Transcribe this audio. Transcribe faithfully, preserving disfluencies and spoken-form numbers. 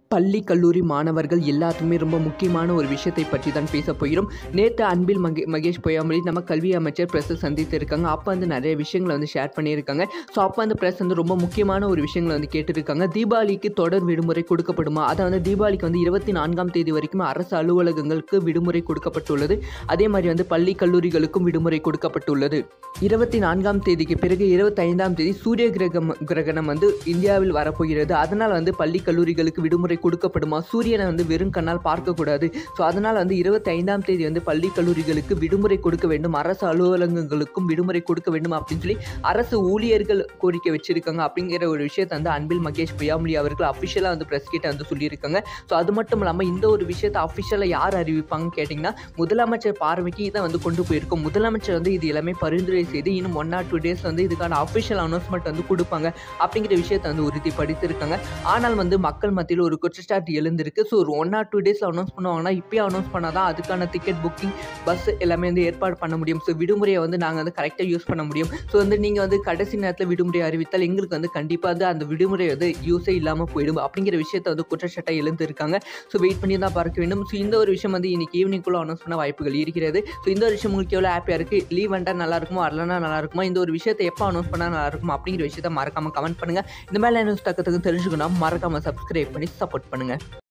பள்ளி கல்லூரி மாணவர்கள் எல்லாத்துக்குமே ரொம்ப முக்கியமான ஒரு விஷயத்தை பற்றி தான் பேச போகிறோம். நேற்று அன்பில் மகே மகேஷ் பொய்யாமொழி நம்ம கல்வி அமைச்சர் ப்ரெஸ்ஸை சந்தித்து இருக்காங்க. அப்போ வந்து நிறைய விஷயங்களை வந்து ஷேர் பண்ணியிருக்காங்க. ஸோ அப்போ அந்த ப்ரெஸ் வந்து ரொம்ப முக்கியமான ஒரு விஷயங்களை வந்து கேட்டிருக்காங்க. தீபாவளிக்கு தொடர் விடுமுறை கொடுக்கப்படுமா? அதை வந்து தீபாவளிக்கு வந்து இருபத்தி நான்காம் தேதி வரைக்கும் அரசு அலுவலகங்களுக்கு விடுமுறை கொடுக்கப்பட்டுள்ளது. அதே மாதிரி வந்து பள்ளி கல்லூரிகளுக்கும் விடுமுறை கொடுக்கப்பட்டுள்ளது. இருபத்தி நான்காம் தேதிக்கு பிறகு இருபத்தி ஐந்தாம் தேதி சூரிய கிரகம் கிரகணம் வந்து இந்தியாவில் வரப்போகிறது. அதனால் வந்து பள்ளி கல்லூரிகளுக்கு விடுமுறை கொடுக்கப்படுமா? சூரியனை வந்து வெறும் கண்ணால் பார்க்கக்கூடாது. ஸோ அதனால் வந்து இருபத்தி ஐந்தாம் தேதி வந்து பள்ளி கல்லூரிகளுக்கு விடுமுறை கொடுக்க வேண்டும், அரசு அலுவலகங்களுக்கும் விடுமுறை கொடுக்க வேண்டும் அப்படின்னு சொல்லி அரசு ஊழியர்கள் கோரிக்கை வச்சிருக்காங்க. அப்படிங்கிற ஒரு விஷயத்தை வந்து அன்பில் மகேஷ் பொய்யாமொழி அவர்கள் அஃபிஷியலாக வந்து ப்ரெஸ் கிட்ட வந்து சொல்லியிருக்காங்க. ஸோ அது மட்டும் இல்லாமல் இந்த ஒரு விஷயத்தை அஃபிஷியலாக யார் அறிவிப்பாங்கன்னு கேட்டிங்கன்னா முதலமைச்சர் பார்வைக்கு இதை வந்து கொண்டு போயிருக்கோம். முதலமைச்சர் வந்து இது எல்லாமே பரிந்துரை செய்து இன்னும் ஒன் ஆர் டூ டேஸ் வந்து இதுக்கான அஃபிஷியல் அனௌன்ஸ்மெண்ட் வந்து கொடுப்பாங்க அப்படிங்கிற விஷயத்தை வந்து உறுதிப்படுத்தியிருக்காங்க. ஆனால் வந்து மக்கள் மத்தியில் ஒரு குற்றச்சாட்டு எழுந்திருக்கு. ஸோ ஒரு ஒன் ஆர் டூ டேஸில் அனௌன்ஸ் பண்ணுவாங்கன்னா இப்போயே அனௌன்ஸ் பண்ணால் தான் அதுக்கான டிக்கெட் புக்கிங், பஸ் எல்லாமே வந்து ஏற்பாடு பண்ண முடியும். ஸோ விடுமுறையை வந்து நாங்கள் வந்து கரெக்டாக யூஸ் பண்ண முடியும். ஸோ வந்து நீங்கள் வந்து கடைசி நேரத்தில் விடுமுறை அறிவித்தால் எங்களுக்கு வந்து கண்டிப்பாக வந்து அந்த விடுமுறை வந்து யூஸே இல்லாமல் போயிடும் அப்படிங்கிற விஷயத்தை வந்து குற்றச்சாட்டை எழுந்திருக்காங்க. ஸோ வெயிட் பண்ணி தான் பார்க்க வேண்டும். ஸோ இந்த ஒரு விஷயம் வந்து இன்னைக்கு ஈவினிங்குள்ளே அனௌன்ஸ் பண்ண வாய்ப்புகள் இருக்கிறது. ஸோ இந்த ஒரு விஷயம் உங்களுக்கு எவ்வளோ ஹாப்பியாக இருக்குது? லீவ் வந்தால் நல்லா இருக்குமோ, வரலன்னா நல்லா இருக்குமா? இந்த ஒரு விஷயத்தை எப்போ அனௌன்ஸ் பண்ணால் நல்லா இருக்குமா அப்படிங்கிற விஷயத்தை மறக்காமல் கமெண்ட் பண்ணுங்கள். இந்த மாதிரி நியூஸ் தக்கத்துக்கு தெரிஞ்சுக்கணும் மறக்காமல் சப்ஸ்கிரைப் பண்ணி சப்போர்ட் பண்ணுங்கள்.